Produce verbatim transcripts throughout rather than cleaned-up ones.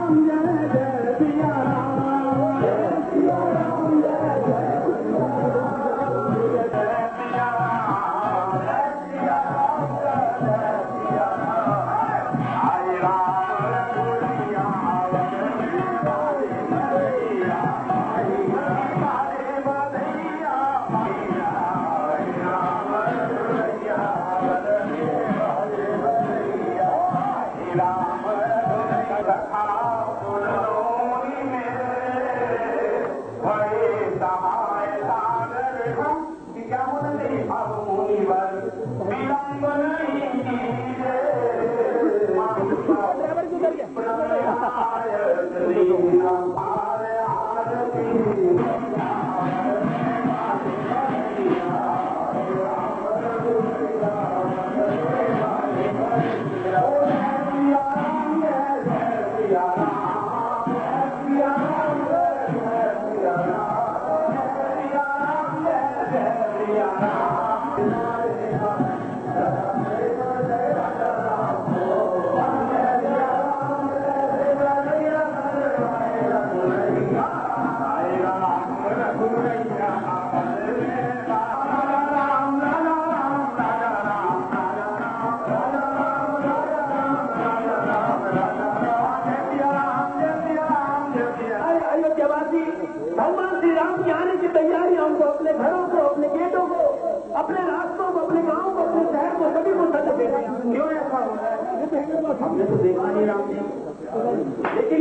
हमने तो देखा नहीं राम जी, लेकिन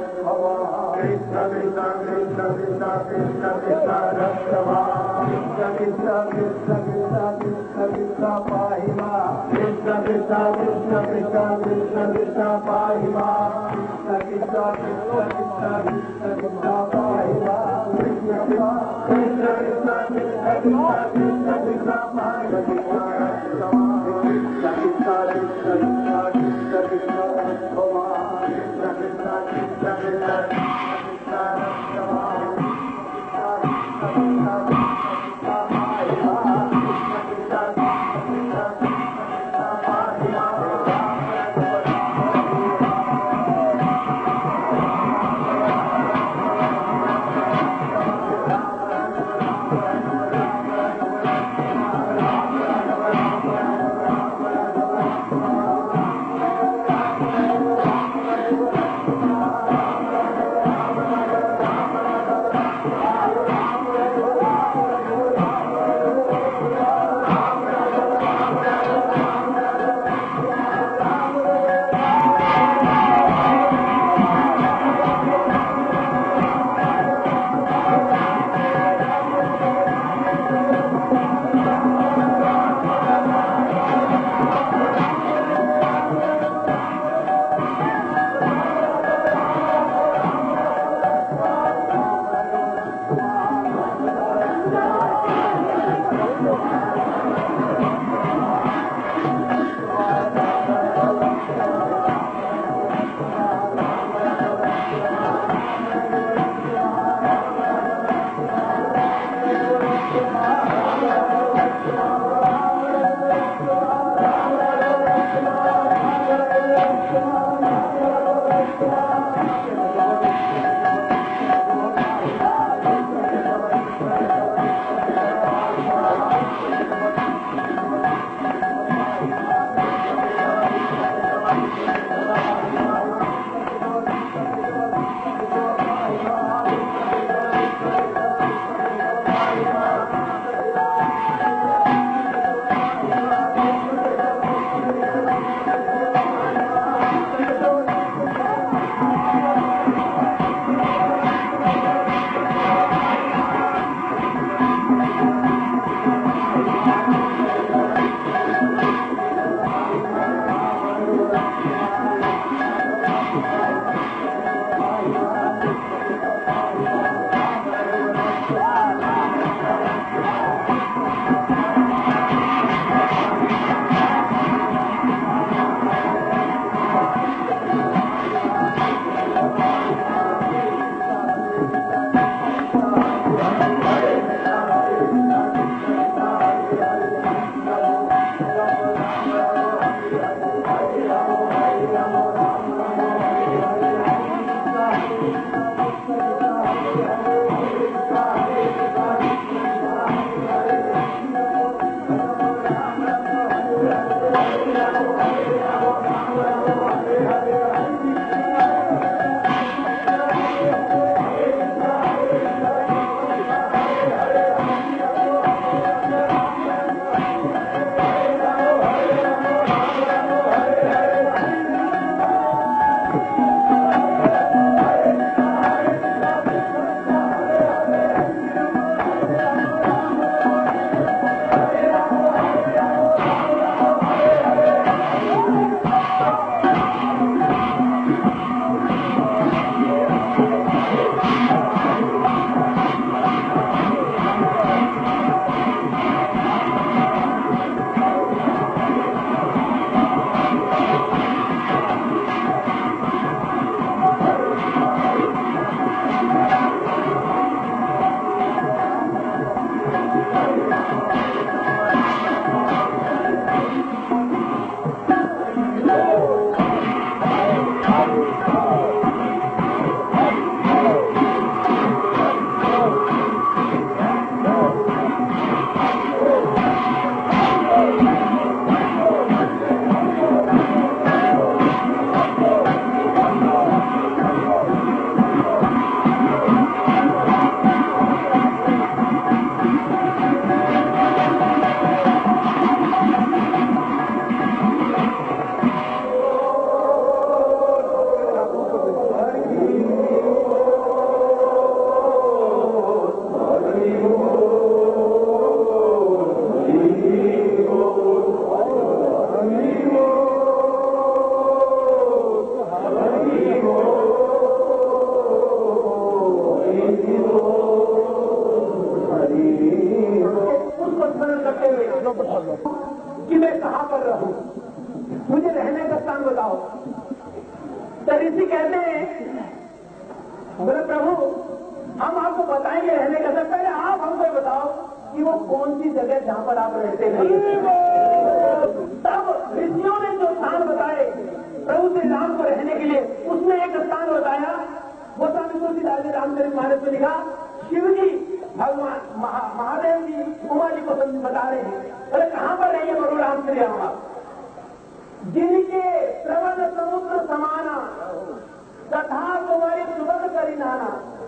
कृष्ण कृष्ण कृष्ण कृष्ण कृष्ण कृष्ण रक्षमा कृष्ण कृष्ण कृष्ण कृष्ण कृष्ण कृष्ण पाहिमा कृष्ण कृष्ण कृष्ण कृष्ण कृष्ण कृष्ण पाहिमा कृष्ण कृष्ण कृष्ण कृष्ण कृष्ण पाहिमा कृष्ण कृष्ण कृष्ण कृष्ण कृष्ण कृष्ण पाहिमा ऋषि कहते हैं, बोले प्रभु हम आपको बताएंगे रहने का, पहले आप हमको बताओ कि वो कौन सी जगह जहां पर आप रहते नहीं। तब ऋषियों ने जो स्थान बताए प्रभु श्री राम को रहने के लिए, उसमें एक स्थान बताया, वो स्वामी तुलसीदास जी रामचरितमानस में लिखा, शिव जी भगवान महा, महादेव जी उमा जी को बता रहे हैं, अरे कहां पर रहिए प्रभु राम श्री राम आप, जिनके श्रवण समुद्र समाना तथा तुम्हारी सुबह करी नाना।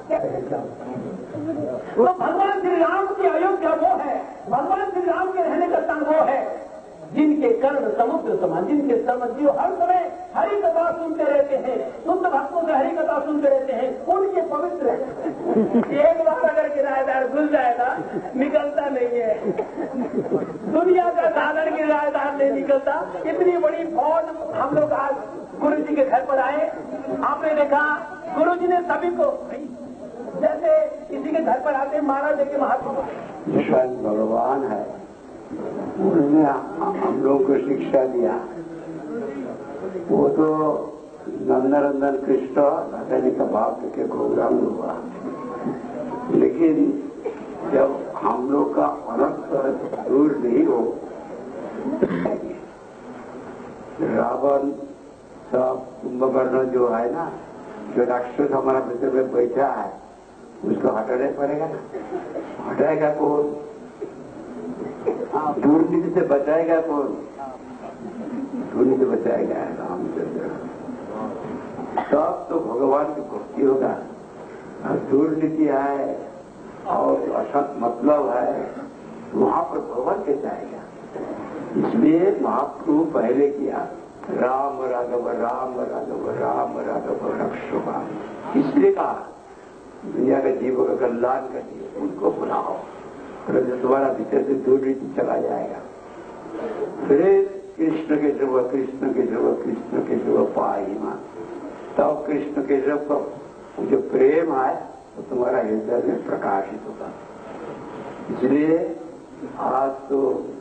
तो भगवान श्री राम की अयोध्या वो है, भगवान श्री राम के रहने का स्थान वो है जिनके कर्ण समुद्र समान, जिनके समझ जीव हर समय हरि कथा सुनते रहते हैं, शुद्ध भक्तों से हरि कथा सुनते रहते हैं, उनके पवित्र है। एक बार अगर किराएदार घुस जाएगा निकलता नहीं है, दुनिया का साधन किराएदार नहीं निकलता। इतनी बड़ी फौज हम लोग आज गुरु जी के घर पर आए, आपने देखा गुरु जी ने सभी को जैसे किसी के घर पर आते महाराज जी के महात्मा भगवान है, उन्होंने हम लोगों को शिक्षा दिया। वो तो नंदनंदन कृष्ण कहने का भाव के प्रोग्राम हुआ, लेकिन जब हम लोग का अनंत दूर नहीं हो, रावण सब कुंभकर्ण जो है ना, जो राक्षस हमारा भीतर में बैठा है, उसको हटाना पड़ेगा ना। हटाएगा कौन? दुर्नीति से बचाएगा कौन? दुर्नीति से बचाएगा रामचंद्र। तब तो भगवान की भक्ति होगा। दुर्नीति है और असत मतलब है, वहां पर भगवान कैसे आएगा? इसलिए महाप्रभु पहले किया राम राघव राम राघव राम राघव रक्षोगा, इसलिए कहा दुनिया का जीवों का कल्याण करिए, उनको बुलाओ, तुम्हारा भीतर से दुर्नीति चला जाएगा। फिर कृष्ण के जब कृष्ण के जब कृष्ण के जब पाई मां, तब कृष्ण के जब जो प्रेम है तो तुम्हारा हृदय में प्रकाशित होगा। इसलिए आज तो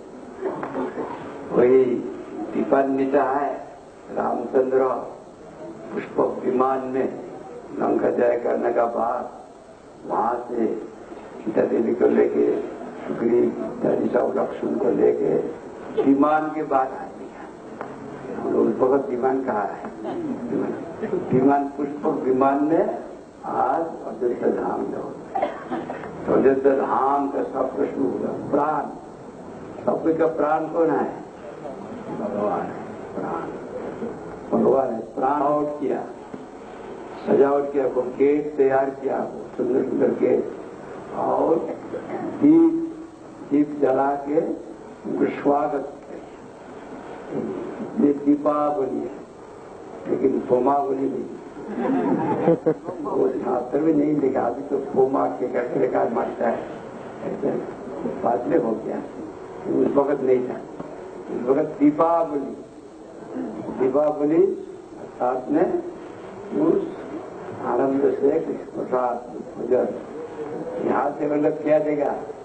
वही दीपान्विता है, रामचंद्र पुष्प विमान में लंका जय करने का बाद वहां से सीता देवी को लेके सुग्रीव सब लक्ष्मण को लेके विमान के बाद आ गया। हम लोग बहुत विमान कहा है, विमान पुष्प विमान में आज अयोध्या धाम में होता है। तो अयोध्या धाम का सब कुछ होगा, प्राण सब का प्राण कौन है? भगवान है। प्राण भगवान है। प्राण आउट किया, सजावट किया, वो गेट तैयार किया, सुंदर सुंदर गेट, और दीप दीप जला के उनको स्वागत किया। ये दीपावली है, लेकिन फोमावली नहीं। वो शास्त्र में नहीं लिखा, अभी तो फोमा के करके का मानता है, ऐसे बाद में हो गया, उस वक्त नहीं था। उस वक्त दीपावली दीपावली साथ में उस आनंद से प्रसाद भोजन यहाँ से मतलब क्या देगा?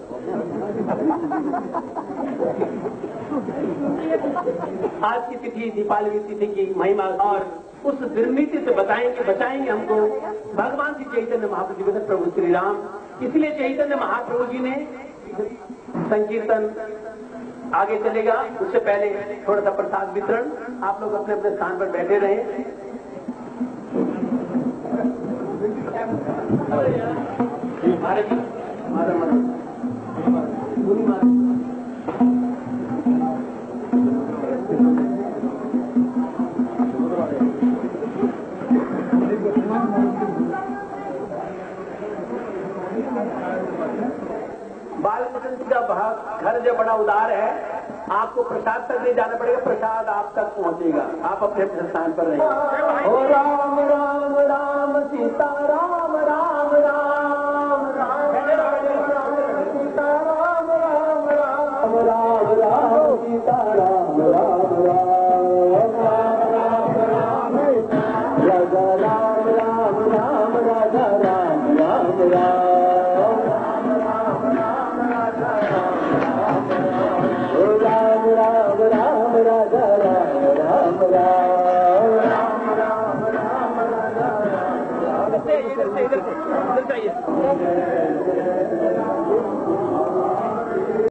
आज की तिथि दीपावली तिथि की महिमा और उस दुर्नीति से बताएंगे बचाएंगे हमको भगवान श्री चैतन्य महाप्रभु जी, प्रभु श्री राम। इसलिए चैतन्य महाप्रभु जी ने संकीर्तन आगे चलेगा, उससे पहले थोड़ा सा प्रसाद वितरण। आप लोग अपने अपने स्थान पर बैठे रहे। बालकृष्ण जी का घर जो बड़ा उदार है, आपको प्रसाद तक नहीं जाना पड़ेगा, प्रसाद आप तक पहुंचेगा। आप अपने अपने स्थान पर रहिए। ओ राम राम राम सीता राम राम राम राम सीता राम राम राम राम राम सीता राम राम राम राजा राम राम राम राजा राम राम राम राम राम राजा राम राम राम राम राम राम आइए इधर से इधर से इधर से आइए।